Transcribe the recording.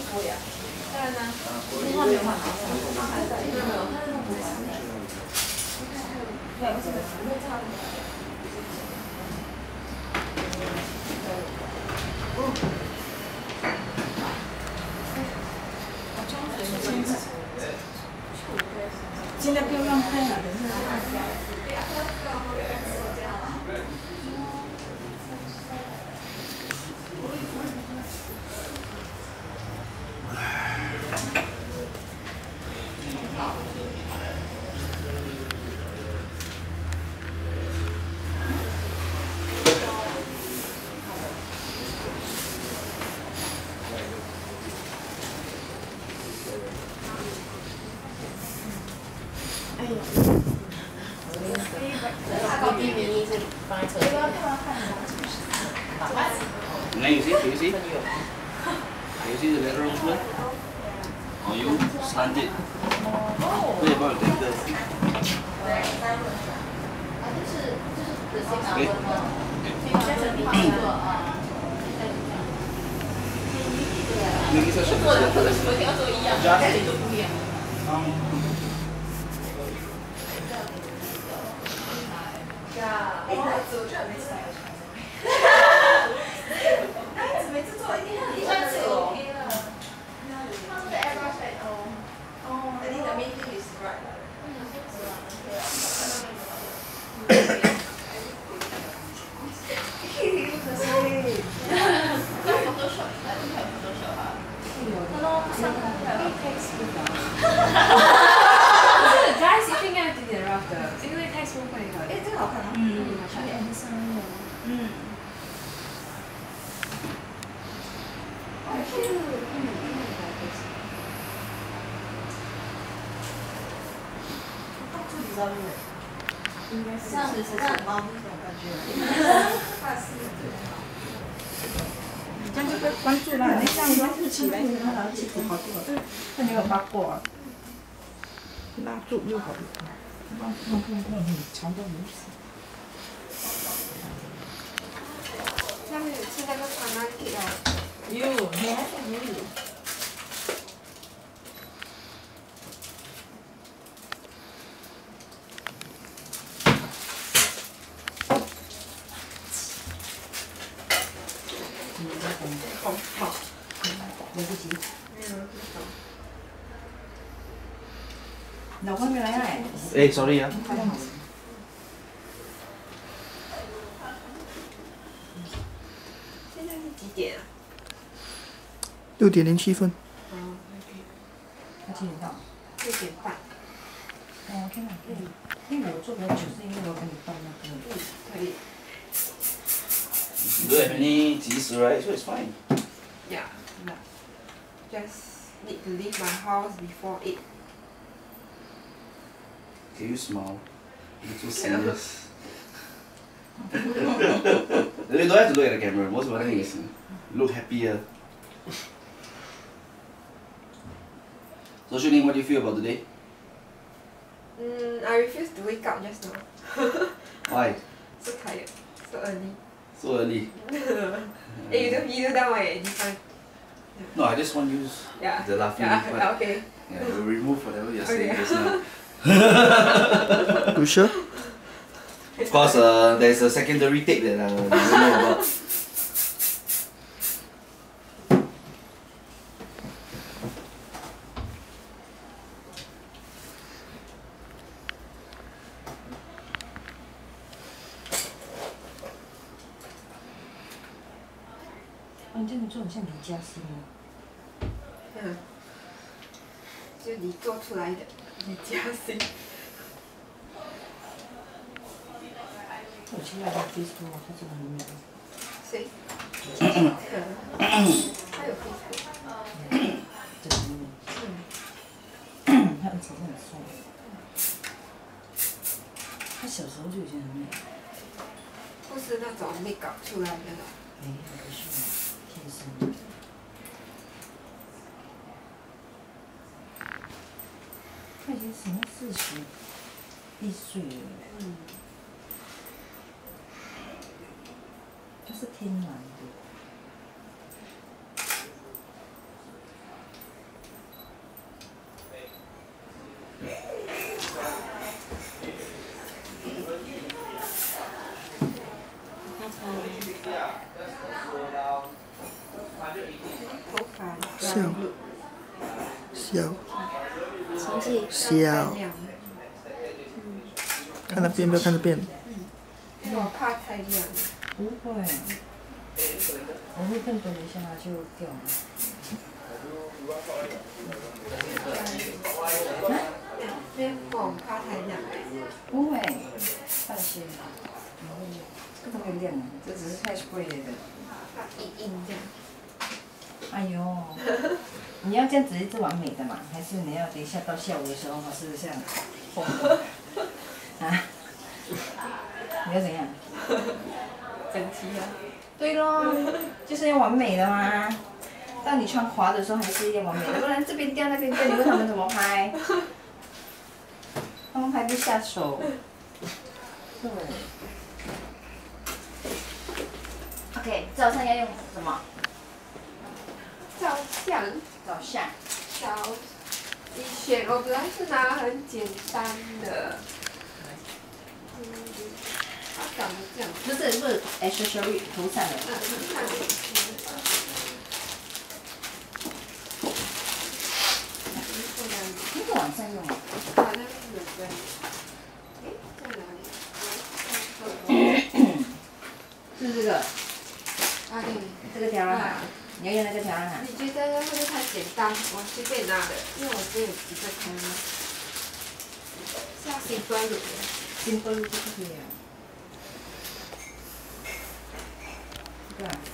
对呀。当然呢，因为他没有办法，他在没有，他是不在上面。对，不是不会差的。 现在不要乱拍了，等一下。 他高低迷是放在车上。 Now you see? Do you see? Do you see the lateral movement? Or you slant it? Wait about like this. Okay. 做的可能什么都要做一样，但是都不一样。呀，我做这没事。那每次做一定很专注哦。他们的 airbrush 哦，I think the main thing is right. Photoshop 应该是还有 Photoshop 啊。上课还有 textbook 啊。 不是 ，guys 一定要有点 rough 的，因为 textbook 会很。 哎，这个好看啊。 还有 M 三的。 好 cute。到处比较远。应该是像猫那种感觉。它是对。 这样就被关注了，你这样拉起来，然后起子好多，看你有八卦，拉住就好了。碰，长到如此。 下面现在都传到去了。 有， 好， 来不及。 没有。 老公没来啊 Hey, sorry 啊。 现在是几点啊 6:07。 哦他几点到 ？6:30。 哦，天哪，因为我做比较久，是因为我跟你报那个。 可以。 You don't have any 及时 right? So it's fine. Yeah. Just need to leave my house before 8. Can you smile? You're too serious. You don't have to look at the camera. Most important thing is look happier. So Shuning, what do you feel about today? I refuse to wake up just now. Why? So tired. So early. So early? Hey, you do that one this time. No, I just want to use the laughing part. Yeah, okay. Yeah, we'll remove whatever you're saying just now. You sure? Of course, there's a secondary tape that you don't know about. Oh, 你这个做很像李嘉欣哦。 就你做出来的，李嘉欣。 我现在在 Facebook， 他真的很美。 谁？他有 Facebook。 真的很美。他儿子真的很帅。他小时候就已经很美了。 不是那种 make up 出来的。 哎，不是，天生的。他已经什么41岁了。他是天然的。 笑，笑， 成绩笑。看那边，不要看这边。 我怕太亮。 不会，我会更多一下它就掉了。 边缝怕太亮。 不会，放心吧。这个没有亮，这只是太 spray 的。 怕硬硬这样。 哎呦，你要这样子一直完美的嘛？还是你要等一下到下午的时候，还是像缝啊？你要怎样？ 整齐啊。 对咯，就是要完美的嘛。当你穿滑的时候，还是要完美的，不然这边掉那边掉，你问他们怎么拍？他们拍不下手。对。OK， 照相要用什么？ 照相。 照相。 你选，我本来是拿很简单的。它长得这样。 不是 accessory 头上的。那个晚上用啊。 好像有分。在哪里？ 是这个。 啊对。 这个条让它，你要用那个条让它。 你觉得会不会太简单？我随便拿的，因为我只有几个条嘛。是要先端乳的。 先端乳就可以了。对。